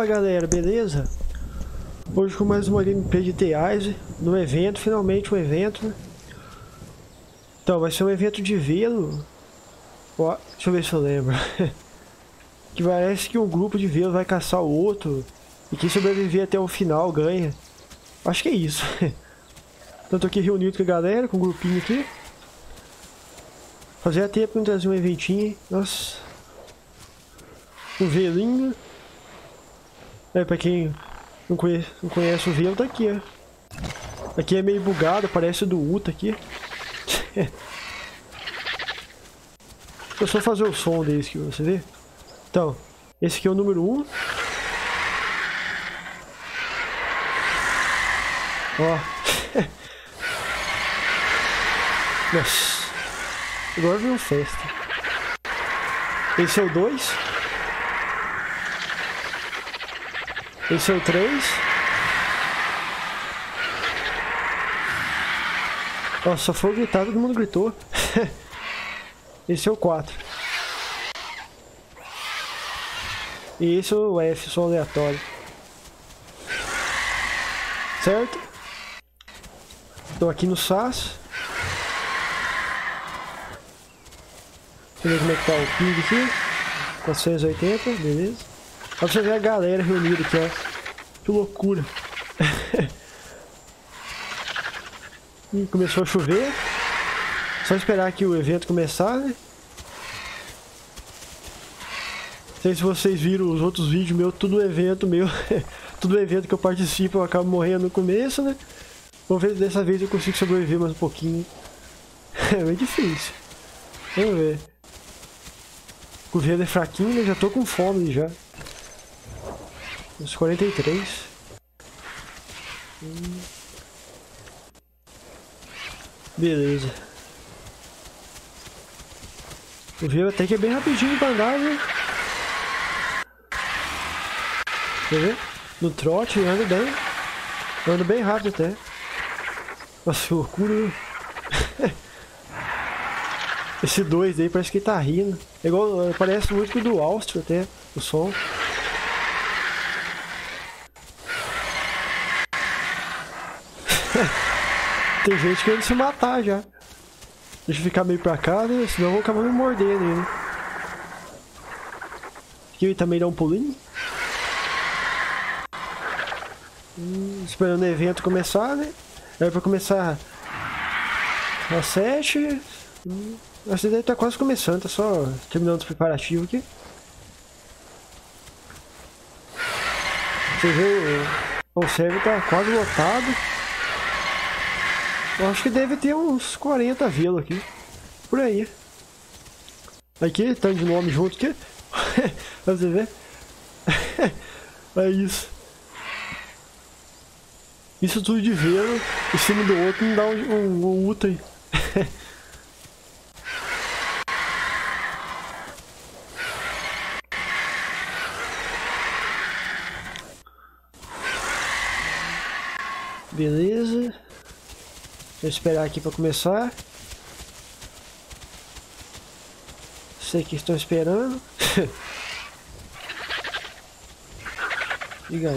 Fala galera, beleza? Hoje com mais uma gameplay de The Ice no evento, finalmente um evento, né? Então, vai ser um evento de velo. Ó, deixa eu ver se eu lembro. Que parece que um grupo de velo vai caçar o outro e quem sobreviver até o final ganha. Acho que é isso. Então tô aqui reunido com a galera, com um grupinho aqui. Fazia tempo que não trazia um eventinho, hein? Nossa. Um velinho. É, pra quem não conhece o velo, tá aqui, ó. Aqui é meio bugado, parece o do Uta aqui. Deixa eu só fazer o som desse aqui, você vê? Então, esse aqui é o número 1. Ó. Nossa. Agora veio festa. Esse é o 2. Esse é o 3. Nossa, só foi gritar, todo mundo gritou. Esse é o 4. E esse é o F, só aleatório. Certo? Estou aqui no SAS. Deixa eu ver como é que tá o ping aqui. 480, beleza. Dá pra você ver a galera reunida aqui, ó. Que loucura. E começou a chover. Só esperar aqui o evento começar, né? Não sei se vocês viram os outros vídeos meus, tudo evento meu. Tudo evento que eu participo eu acabo morrendo no começo, né? Vamos ver se dessa vez eu consigo sobreviver mais um pouquinho. É bem difícil. Vamos ver. O governo é fraquinho, né? Já tô com fome já. Uns 43. Beleza. O governo até que é bem rapidinho pra andar, né? Quer ver? No trote anda bem. Anda bem rápido até. Nossa, que loucura. Esse 2 aí parece que tá rindo. É igual, parece muito com o do Áustria até, o som. Tem gente querendo se matar já. Deixa eu ficar meio pra cá, né? Senão eu vou acabar me mordendo aí, né? Aqui ele também dá um pulinho. Esperando o evento começar, né? É pra começar às 7. Acho que deve estar quase começando, tá só terminando os preparativos aqui. Você vê, o server tá quase lotado. Eu acho que deve ter uns 40 velos aqui. Por aí. Aqui, tanto de nome junto aqui. Pra você ver. É isso. Isso tudo de velo em cima do outro não dá um Uta aí. Beleza. Vou esperar aqui para começar. Sei que estão esperando. Diga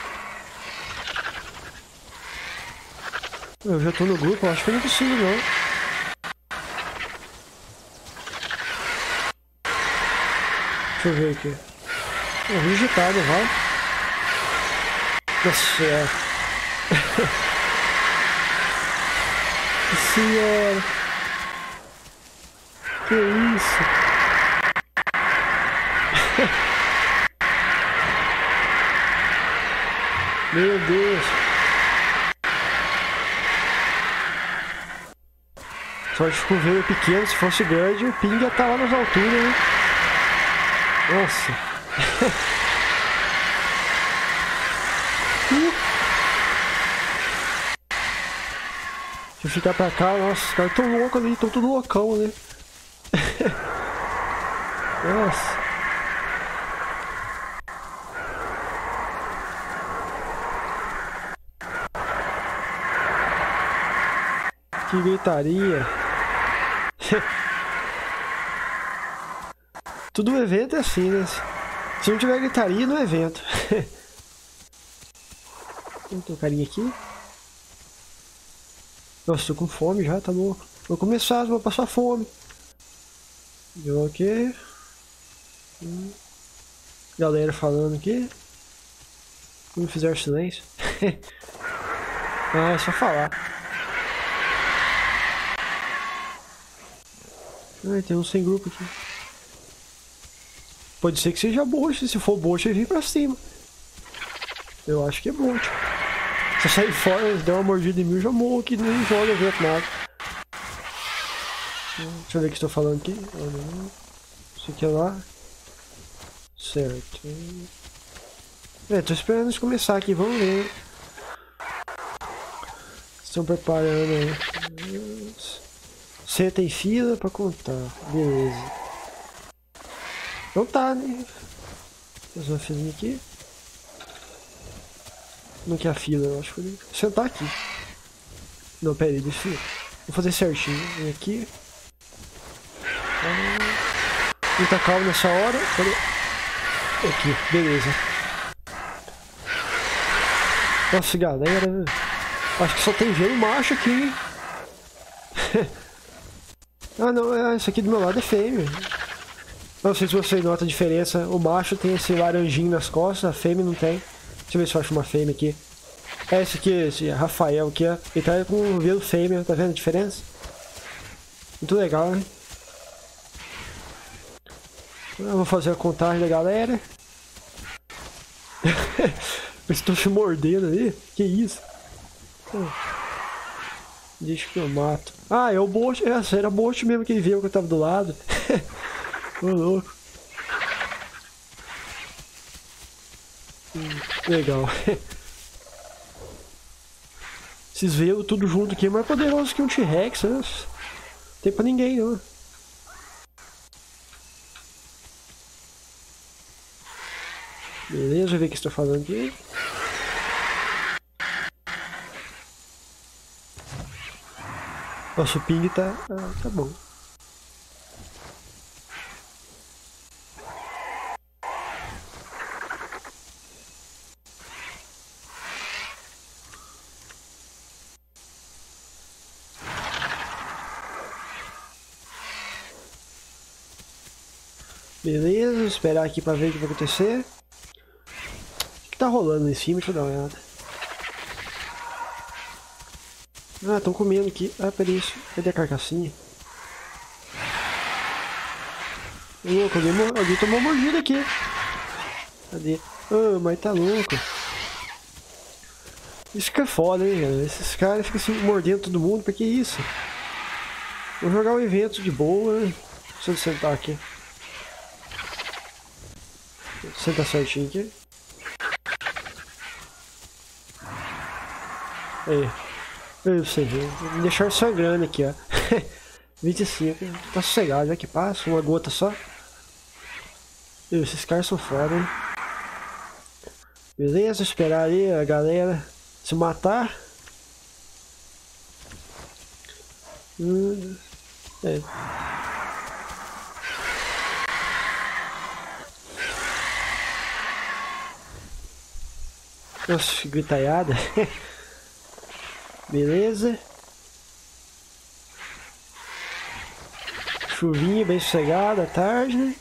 eu já tô no grupo, acho que não é possível não. Deixa eu ver aqui. Digitado, vai. Nossa, é. Senhora. Que isso? Meu Deus. Sorte que o veio pequeno, se fosse grande, o ping ia estar lá nas alturas, né? Nossa. Se eu ficar pra cá, nossa, os caras tão loucos ali, tão tudo loucão, né? Nossa. Que gritaria. Tudo evento é assim, né? Se não tiver gritaria no evento. Tem um carinha aqui. Nossa, tô com fome já, tá louco. Vou começar, vou passar fome. Deu aqui. Galera falando aqui. Como fizer silêncio. Ah, é só falar. Ai, tem um sem grupo aqui. Pode ser que seja bot, se for bot ele vem pra cima. Eu acho que é bot. Se eu sair fora, der uma mordida em mim, eu já morro aqui, nem joga evento nada. Deixa eu ver o que estou falando aqui. Isso aqui é lá. Certo. Tô esperando eles começar aqui, vamos ver. Estão preparando aí. Você tem fila pra contar. Beleza. Então tá, né? Fazer uma filinha aqui. Não quer a fila, eu acho que vou sentar aqui. Não, pera aí, deixa eu... Vou fazer certinho. Vem aqui. Muita calma nessa hora. Cadê? Aqui, beleza. Nossa, galera. Acho que só tem gelo macho aqui, hein? Ah, não, isso aqui do meu lado é fêmea. Não sei se você nota a diferença. O macho tem esse laranjinho nas costas, a fêmea não tem. Deixa eu ver se eu acho uma fêmea aqui. É esse aqui, esse Rafael aqui, ó. Ele tá com um velo fêmea, tá vendo a diferença? Muito legal, né? Eu vou fazer a contagem da galera. Eu estou te mordendo ali. Que isso? Deixa que eu mato. Ah, é o bot. Essa era o bot mesmo que ele viu que eu tava do lado. Ô, louco. Legal. Esses velos tudo junto aqui é mais poderoso que um T-Rex, né? Não tem pra ninguém, não. Beleza, ver o que estou falando aqui. Nossa, o ping tá bom. Beleza, esperar aqui pra ver o que vai acontecer. O que tá rolando em cima? Deixa eu dar uma olhada. Ah, estão comendo aqui. Ah, peraí, isso. Cadê a carcassinha? Louco, alguém tomou uma mordida aqui. Cadê? Ah, mas tá louco. Isso que é foda, hein, cara. Esses caras ficam assim mordendo todo mundo. Pra que isso? Vou jogar um evento de boa. Deixa eu sentar aqui. Senta certinho aqui. Aí. Eu sei, me deixaram sangrando aqui, ó. 25, tá sossegado, já que passa, uma gota só. Esses caras são foda, hein? Beleza, esperar ali a galera se matar. É. Nossa, que gritaiada. Beleza. Chuvinha bem sossegada à tarde, né?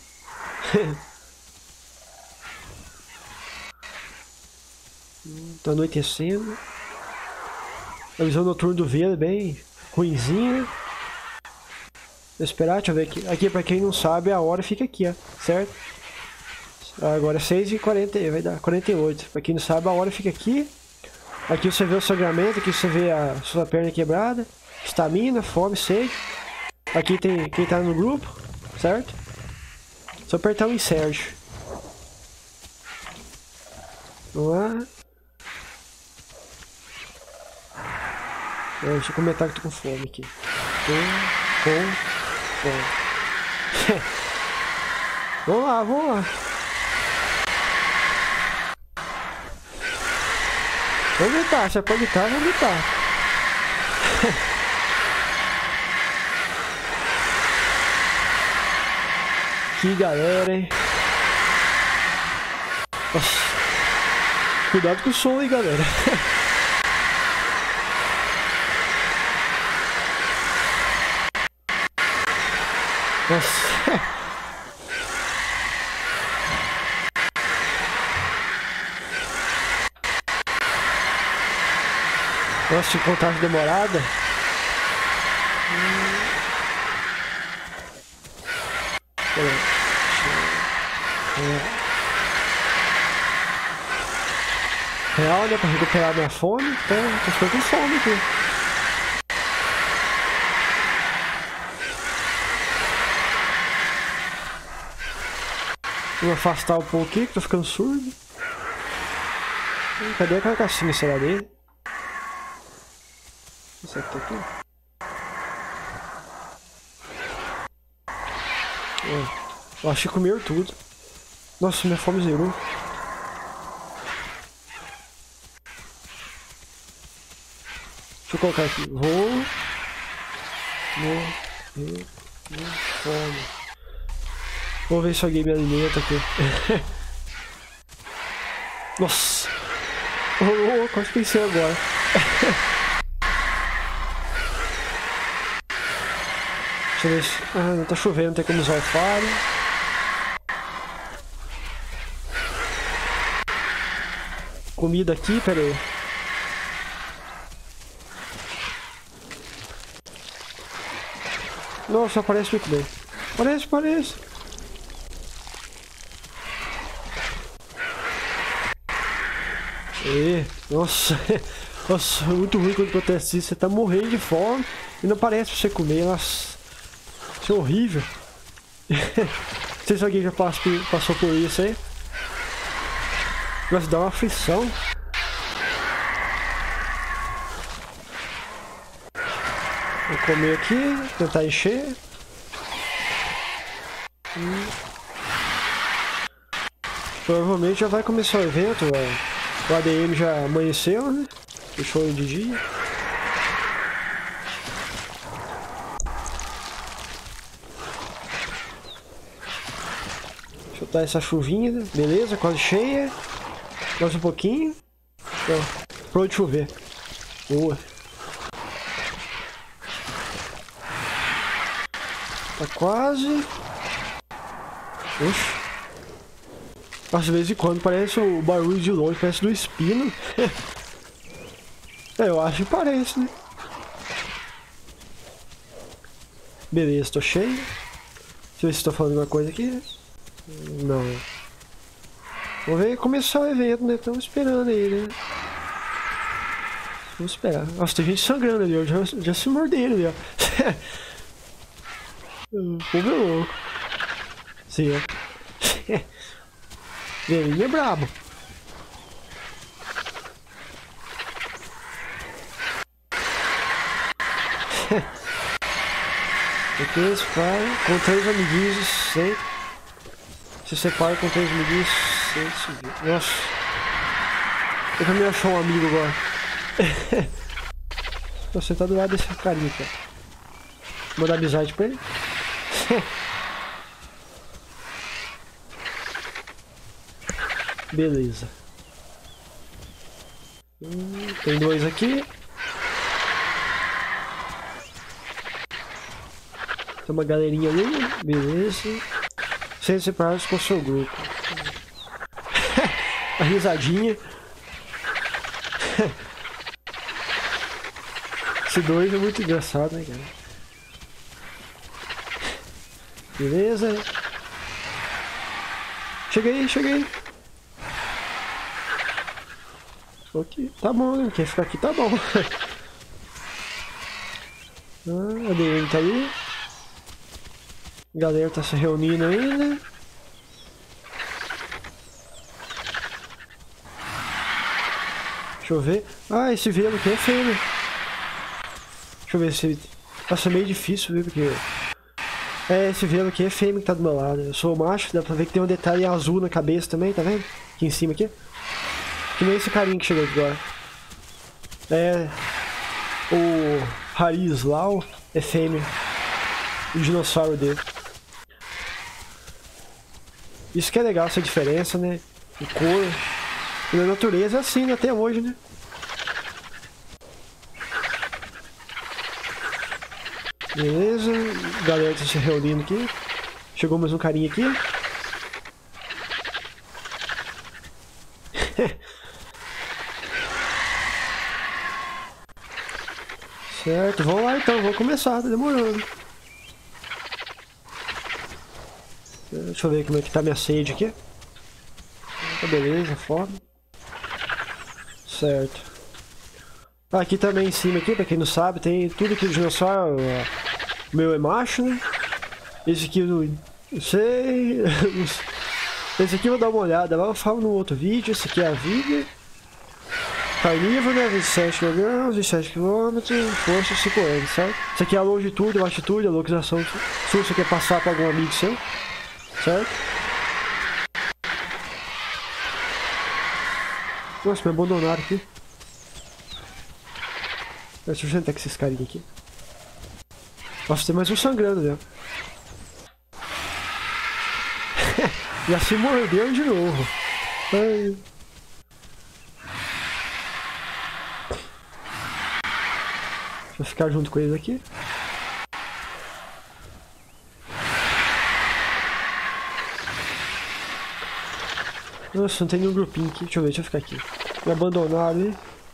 Tá anoitecendo. A visão noturna do vento é bem ruinzinha. Vou esperar, deixa eu ver aqui. Aqui, pra quem não sabe, a hora fica aqui, ó. Certo? Agora é 6h40, vai dar 48. Pra quem não sabe, a hora fica aqui. Aqui você vê o sangramento, aqui você vê a sua perna quebrada. Estamina, fome, sede. Aqui tem quem tá no grupo, certo? Só apertar o insert. Vamos lá. Deixa eu comentar que eu tô com fome aqui. Com fome. Vamos lá, vamos lá. Vamos gritar, se pode gritar, vamos gritar. Que galera, hein? Nossa. Cuidado com o som aí, galera. Nossa. Nossa, que contagem demorada. Real, né? Pra recuperar minha fome. Então, tô ficando com fome aqui. Vou afastar um pouco aqui, que tô ficando surdo. Cadê aquela caixinha, será dele? Isso aqui tá aqui. Eu acho que comeram tudo. Nossa, minha fome zerou. Deixa eu colocar aqui. Vou morrer de fome. Vou ver se alguém me alimenta aqui. Nossa. Quase pensei agora. Deixa eu ver se... Ah, não tá chovendo, não tem como usar o faro. Comida aqui, pera aí. Nossa, parece muito bem. Parece. Nossa. Nossa, é muito ruim quando acontece isso. Você tá morrendo de fome e não parece pra você comer. Nossa. Isso é horrível. Não sei se alguém já passou por isso aí. Mas dá uma aflição. Vou comer aqui, tentar encher. Provavelmente já vai começar o evento. O ADM já amanheceu, né? Deixou ele de dia. Deixa eu dar essa chuvinha, né? Beleza, quase cheia. Mais um pouquinho. Então, pronto de chover. Boa. Tá quase. Oxe. Às vezes em quando parece o barulho de longe, parece do espino. Eu acho que parece, né? Beleza, tô cheio. Deixa eu ver se tô falando alguma coisa aqui. Não. Vamos ver começar o evento, né? Estamos esperando aí, né? Vamos esperar. Nossa, tem gente sangrando ali, ó. Já se morderam ali, ó. O povo é louco. Sim, ó. Ele é brabo. Aqui eles param com 3 amiguinhos sem. Se separa com 3 amiguinhos sem subir. Nossa. Eu também achou um amigo agora. Você tá do lado desse carinha aqui, ó. Vou mandar amizade pra ele. Beleza. Tem 2 aqui. Tem uma galerinha ali. Beleza. Sem separados com o seu grupo. A risadinha. Esse 2 é muito engraçado, né, cara? Beleza. Cheguei. Ok, tá bom, né? Quer ficar aqui, tá bom. A ADM tá aí. A galera tá se reunindo ainda. Deixa eu ver. Ah, esse velo aqui é feio, né? Deixa eu ver se... Nossa, é meio difícil, viu? Porque... esse velo aqui é fêmea que tá do meu lado. Eu sou o macho, dá pra ver que tem um detalhe azul na cabeça também, tá vendo? Aqui em cima, aqui. Que nem esse carinha que chegou aqui agora. O Harislau é fêmea. O dinossauro dele. Isso que é legal, essa diferença, né? E cor. E na natureza é assim, né? Até hoje, né? Beleza. A galera tá se reunindo aqui. Chegou mais um carinha aqui. Certo, vamos lá então, vamos começar, tá demorando. Deixa eu ver como é que tá minha sede aqui. Tá beleza, foda. Certo. Aqui também em cima aqui, pra quem não sabe, tem tudo aqui de dinossauro. O meu é macho, né? Esse aqui eu não sei. Esse aqui eu vou dar uma olhada lá, eu falo no outro vídeo. Esse aqui é a vida. Carnívoro, né? 27 kg, 27 km, força 5 anos, certo? Isso aqui é a longitude, a latitude, a localização. Se você quer passar para algum amigo seu, certo? Nossa, me abandonaram aqui. Deixa eu sentar com esses carinhos aqui. Nossa, tem mais um sangrando, né? Já se mordeu de novo. Ai. Deixa eu ficar junto com eles aqui. Nossa, não tem nenhum grupinho aqui. Deixa eu ver, deixa eu ficar aqui. Me abandonaram ali.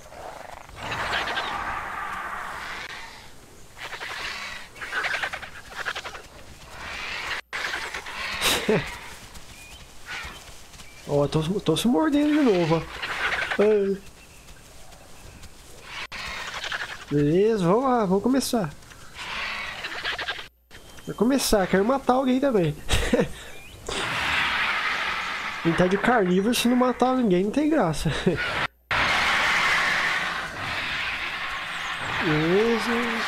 Ó, tô se mordendo de novo, ó. Ai. Beleza, vamos lá, vamos começar. Vai começar, quero matar alguém também. Quem tá de carnívoro, se não matar ninguém, não tem graça. Beleza.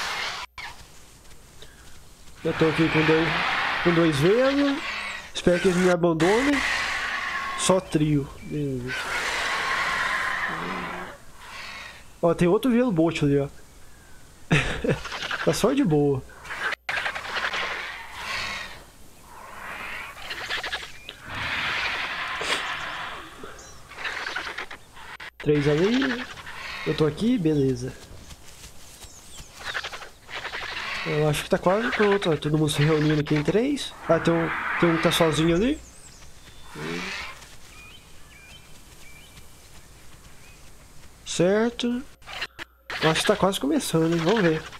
Já tô aqui com dois velos. Espero que eles me abandonem. Só trio. Beleza. Ó, tem outro velo bote ali, ó. Tá só de boa. Três ali. Eu tô aqui, beleza. Eu acho que tá quase pronto, ó. Todo mundo se reunindo aqui em três. Ah, tem um que tá sozinho ali. Certo. Eu acho que tá quase começando, hein? Vamos ver.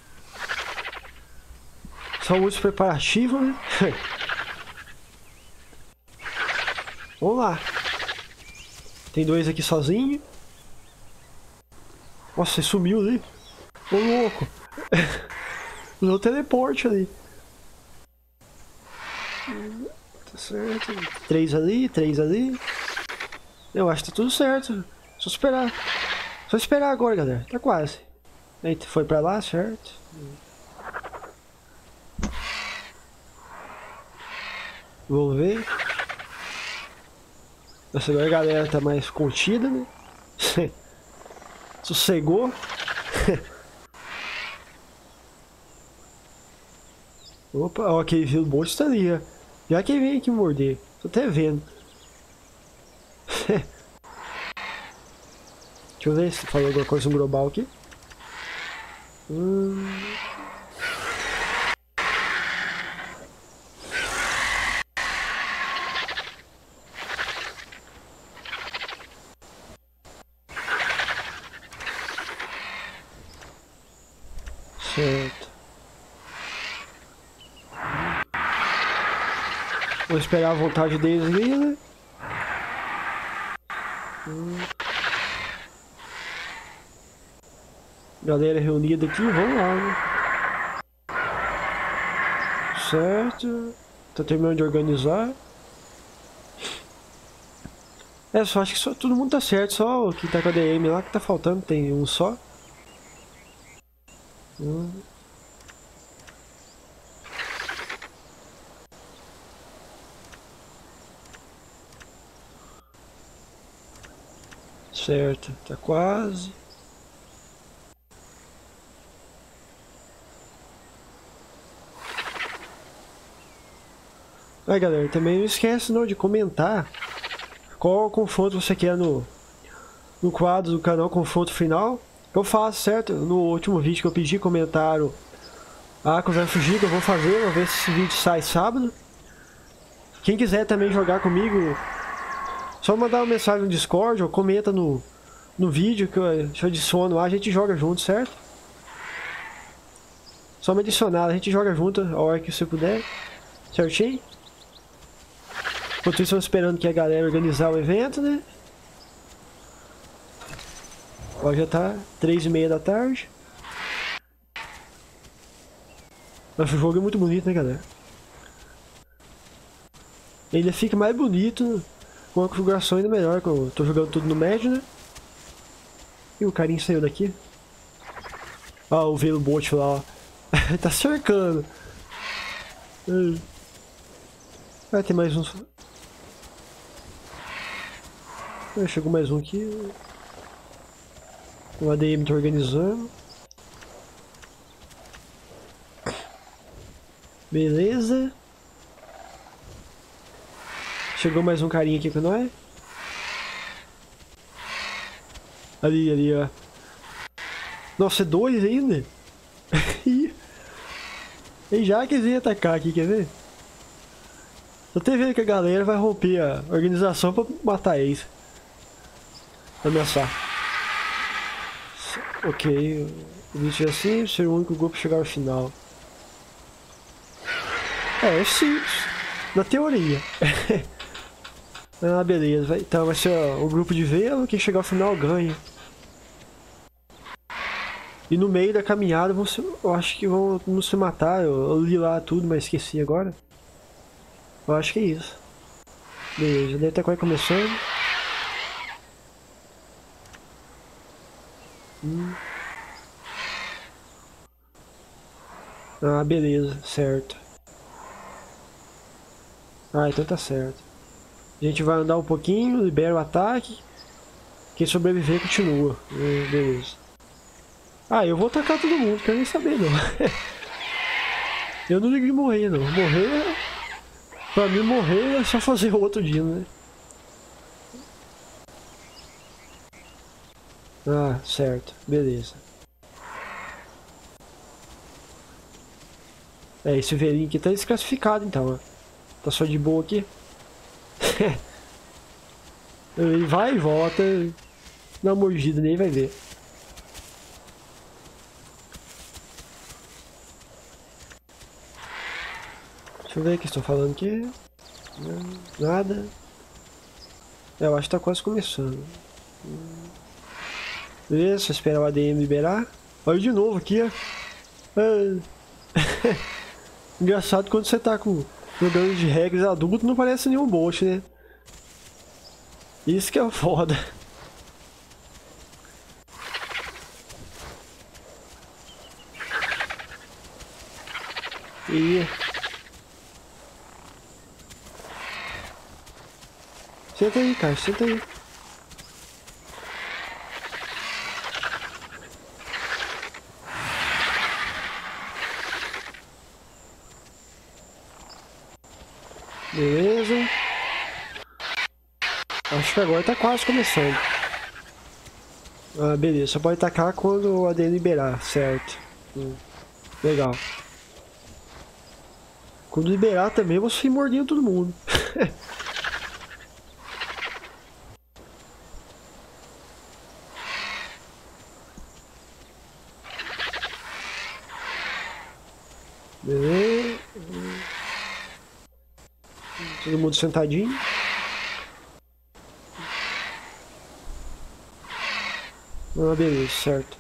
Só muitos preparativos, né? Vamos lá. Tem dois aqui sozinho. Nossa, você sumiu ali. Ô, louco. Usou teleporte ali. Tá certo. Três ali, três ali. Eu acho que tá tudo certo. Só esperar. Só esperar agora, galera. Tá quase. Eita, foi pra lá, certo? Vamos ver. Nossa, agora a galera tá mais contida, né? Sossegou. Opa, ó, aquele velo bote tá ali, ó. Já que vem aqui morder. Tô até vendo. Deixa eu ver se falou alguma coisa no global aqui. Certo. Vou esperar a vontade deles ali, né? Galera reunida aqui, vamos lá, né? Certo. Tá terminando de organizar. É, só acho que só, todo mundo tá certo, só o que tá com a DM lá que tá faltando, tem um só. Certo, tá quase. Aí galera, também não esquece não de comentar qual confronto você quer no quadro do canal confronto final. Eu faço, certo? No último vídeo que eu pedi, comentaram Akos vs Giga, eu vou fazer, vou ver se esse vídeo sai sábado. Quem quiser também jogar comigo, só mandar uma mensagem no Discord ou comenta no vídeo que eu adiciono lá, a gente joga junto, certo? Só me adicionar, a gente joga junto a hora que você puder, certinho? Enquanto isso, estamos esperando que a galera organizar o evento, né? Ó, já tá 3h30 da tarde. Mas o jogo é muito bonito, né, galera? Ele fica mais bonito com a configuração ainda melhor, que eu tô jogando tudo no médio, né? E o carinha saiu daqui. Ah, o Velo Bot lá, ó. Tá cercando. Vai ter mais um. Chegou mais um aqui. O ADM tá organizando. Beleza. Chegou mais um carinha aqui com nós. Ali, ó. Nossa, é 2 ainda? Ele já quis vir atacar aqui, quer ver? Tô até vendo que a galera vai romper a organização pra matar eles. Ameaçar. Ok. O bicho é assim, ser o único grupo a chegar ao final. É simples. Na teoria. Ah, beleza. Então vai ser o grupo de velo, quem chegar ao final ganha. E no meio da caminhada eu acho que vão não se matar. Eu li lá tudo, mas esqueci agora. Eu acho que é isso. Beleza, deve estar quase começando. Ah, beleza, certo. Ah, então tá certo. A gente vai andar um pouquinho, libera o ataque. Quem sobreviver continua. Beleza. Ah, eu vou atacar todo mundo, quero nem saber não. Eu não ligo de morrer não. Morrer. Pra mim morrer é só fazer outro dia, né? Ah, certo. Beleza. É, esse velhinho aqui tá desclassificado então, ó. Tá só de boa aqui. Ele vai e volta. Dá uma mordida nele, vai ver. Deixa eu ver o que estou falando aqui. Nada. Eu acho que tá quase começando. Beleza, só esperar o ADM liberar. Olha de novo aqui, ó. Engraçado quando você tá jogando de regras adulto, não parece nenhum bot, né? Isso que é foda. E... Senta aí, cara, senta aí. Beleza. Acho que agora tá quase começando. Ah, beleza. Só pode atacar quando o ADM liberar, certo. Legal. Quando liberar também, eu vou sair mordendo todo mundo. Beleza. Todo mundo sentadinho. Ah, beleza, certo.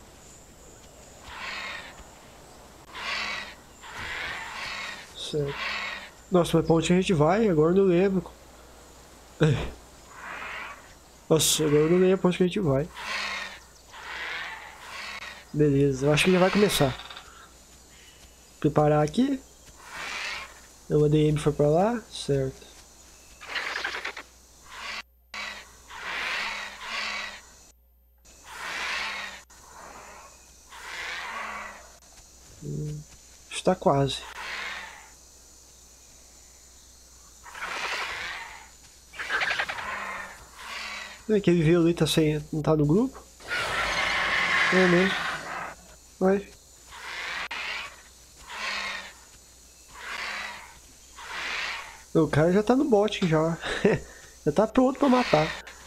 Certo. Nossa, mas pra onde a gente vai? Agora eu não lembro. Nossa, agora eu não lembro pra onde que a gente vai. Beleza, eu acho que já vai começar. Preparar aqui. O ADM foi pra lá, certo. Está quase. Aquele veio ali tá sem. Não tá no grupo. É mesmo. Vai. O cara já tá no bot já. Já tá pronto pra matar.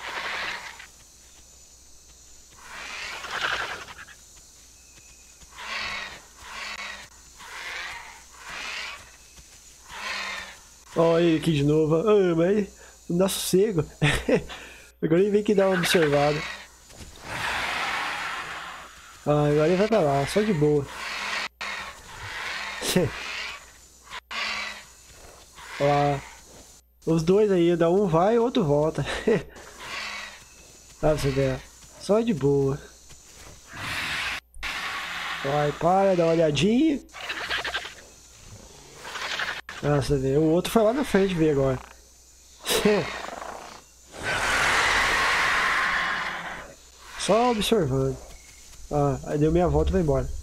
Olha ele aqui de novo. Ah, mas não dá sossego. Agora ele vem que dá uma observada. Ah, agora ele vai pra lá, só de boa. Olha lá. Os dois aí, um vai e o outro volta. Ah, você vê. Só de boa. Vai, para, dá uma olhadinha. Ah, você vê. O outro foi lá na frente ver agora. Só observando. Ah, aí deu meia volta e vai embora.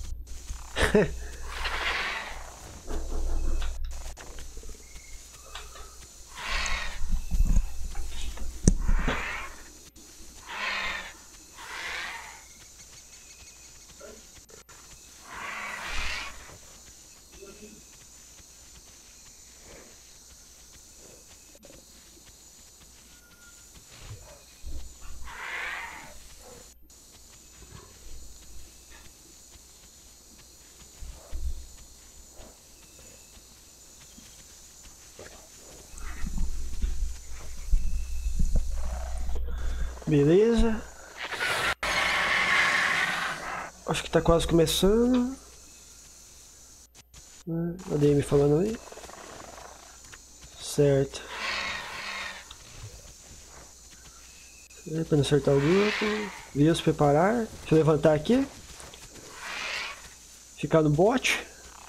Beleza. Acho que tá quase começando. A DM falando aí. Certo. Pra não acertar o grupo. Via se preparar. Deixa eu levantar aqui. Ficar no bot.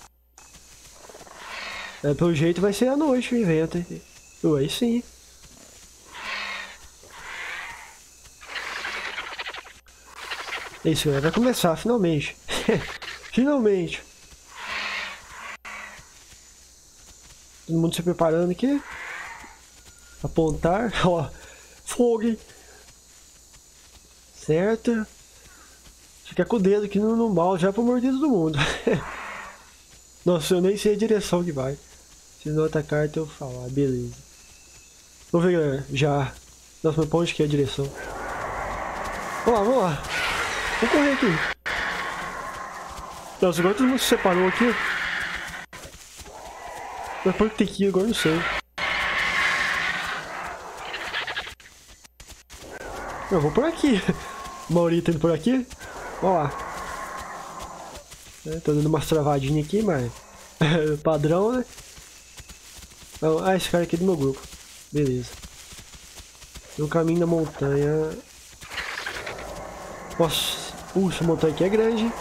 Pelo jeito vai ser à noite o evento. Aí sim. É isso, vai começar, finalmente. Finalmente. Todo mundo se preparando aqui. Apontar. Ó, fogo, hein? Certo. Fica com o dedo aqui no mouse já pra morder todo mundo. Nossa, eu nem sei a direção que vai. Se não atacar, então eu falar. Beleza. Vamos ver, galera. Já. Nossa, mas pra onde que é a direção? Vamos lá, vamos lá. Vou correr aqui. Nossa, agora todo mundo se separou aqui. Mas por que tem que ir agora? Não sei. Eu vou por aqui. Mauri tá indo por aqui. Vamos lá. Tô dando umas travadinhas aqui, mas... padrão, né? Ah, esse cara aqui é do meu grupo. Beleza. No caminho da montanha... Nossa. Essa montanha aqui é grande.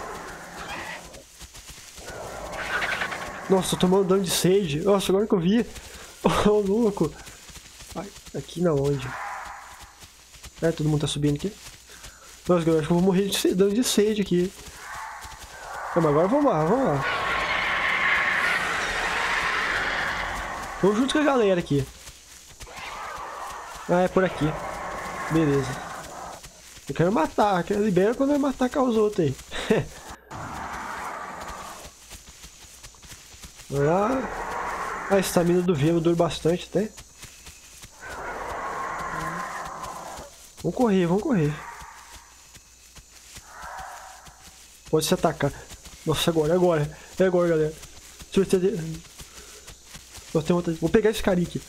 Nossa, tô tomando dano de sede. Nossa, agora que eu vi. Oh, louco. Ai, aqui na onde? Todo mundo tá subindo aqui. Nossa, eu acho que eu vou morrer de dano de sede aqui. Mas agora vamos lá, vamos lá. Vamos junto com a galera aqui. Ah, é por aqui. Beleza. Eu quero matar, libera quando eu matar com os outros aí. Vamos lá. A estamina do Velo dura bastante até. Vamos correr, vamos correr. Pode se atacar. Nossa, agora, é agora, galera. Deixa eu ver se eu tenho outra. Vou pegar esse carinha aqui.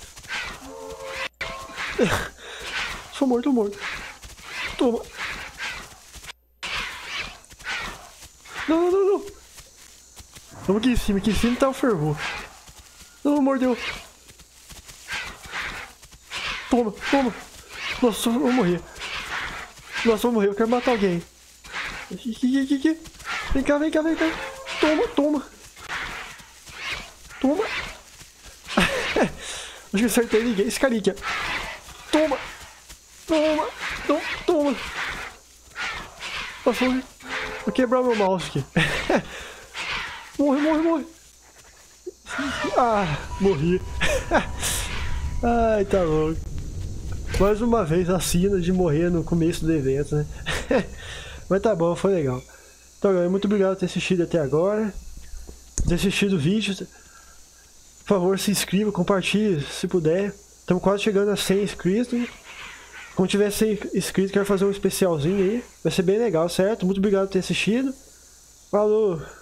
Sou morto, tô morto. Toma. Não. Vamos aqui em cima tá o fervor. Não, mordeu. Toma. Nossa, eu vou morrer. Eu quero matar alguém. Aqui. Vem cá. Toma. Acho que acertei ninguém. Esse carinha aqui. Toma. Nossa, vou quebrar meu mouse aqui. Morre. Ah, morri. Ai, tá louco. Mais uma vez a sina de morrer no começo do evento, né? Mas tá bom, foi legal. Então, galera, muito obrigado por ter assistido até agora. Ter assistido o vídeo. Por favor, se inscreva, compartilhe se puder. Estamos quase chegando a 100 inscritos. Quando tiver 100 inscritos, quero fazer um especialzinho aí. Vai ser bem legal, certo? Muito obrigado por ter assistido. Falou!